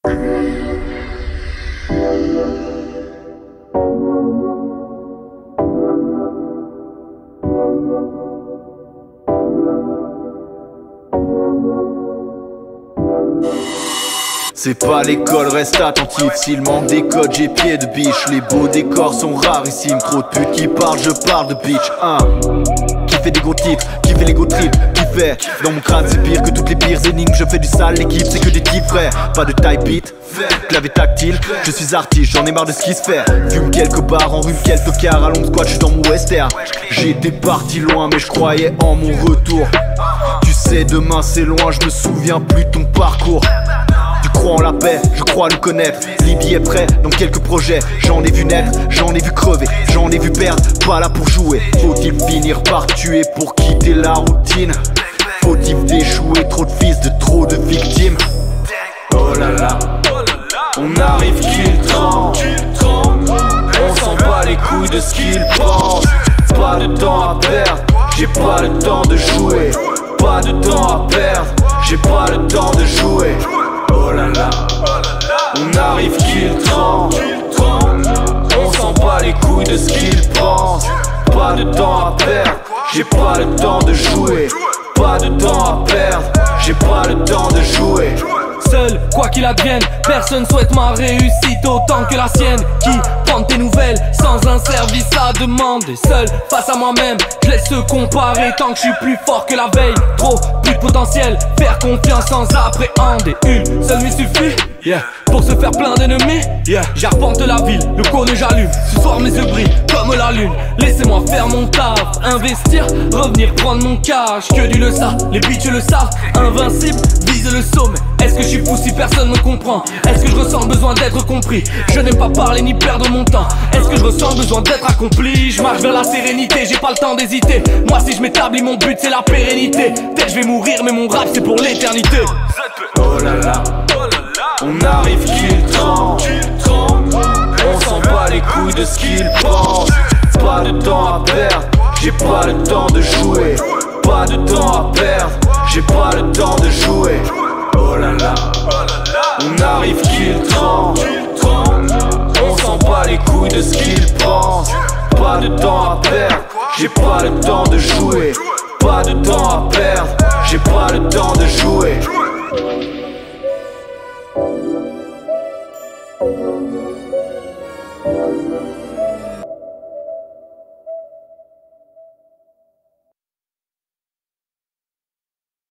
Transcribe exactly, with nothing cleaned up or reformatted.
C'est pas l'école, reste attentif. S'il manque des codes, j'ai pied de biche. Les beaux décors sont rarissimes. Trop de putes qui parlent, je parle de bitch. Hein. Qui fait des gros titres, qui fait les go trips, qui fait. Dans mon crâne c'est pire que toutes les pires énigmes. Je fais du sale, l'équipe c'est que des types frères. Pas de type beat, clavier tactile. Je suis artiste, j'en ai marre de ce qui se fait. Fume quelques bars, enrhume quelques cars. À long squat, je suis dans mon western. J'étais parti loin mais je croyais en mon retour. Tu sais demain c'est loin, je me souviens plus de ton parcours. Tu crois en la paix, je crois le connaître. Libye est prêt dans quelques projets. J'en ai vu naître, j'en ai vu crever, j'en ai vu perdre, pas là pour jouer. Faut-il finir par tuer pour quitter la routine? Faut-il d'échouer, trop de fils de trop de victimes? Oh là là, on arrive qu'il tremble. On s'en bat les couilles de ce qu'ils pensent. Pas de temps à perdre, j'ai pas le temps de jouer. Pas de temps à perdre, j'ai pas le temps de jouer. Oh là là, on arrive qu'il tremble. On s'en bat les couilles de ce qu'ils pensent. Pas de temps à perdre, j'ai pas le temps de jouer. Pas de temps à perdre, j'ai pas le temps de jouer. Seul, quoi qu'il advienne, personne souhaite ma réussite autant que la sienne. Qui prend tes nouvelles sans un service à demander? Seul, face à moi-même, je laisse se comparer tant que je suis plus fort que la veille. Trop, plus de potentiel, faire confiance sans appréhender. Une seule nuit suffit, yeah, pour se faire plein d'ennemis, yeah. J'arpente la ville, le cône j'allume. Ce soir mes yeux brillent comme la lune. Laissez-moi faire mon taf, investir, revenir prendre mon cash. Que du le ça, les bitches le savent. Invincible, vise le sommet. Est-ce que je suis fou si personne me comprend? Est-ce que je ressens le besoin d'être compris? Je n'aime pas parler ni perdre mon temps. Est-ce que je ressens le besoin d'être accompli? Je marche vers la sérénité, j'ai pas le temps d'hésiter. Moi si je m'établis, mon but c'est la pérennité. Peut-être je vais mourir mais mon rap c'est pour l'éternité. Oh là là, on arrive qu'il tremble. On s'en bat les couilles de ce qu'ils pensent. Pas de temps à perdre, j'ai pas le temps de jouer. Pas de temps à perdre, j'ai pas le temps de jouer. Oh là là, on arrive qu'il tremble. On s'en bat les couilles de ce qu'ils pensent. Pas de temps à perdre, j'ai pas le temps de jouer. Pas de temps à perdre, j'ai pas le temps de jouer.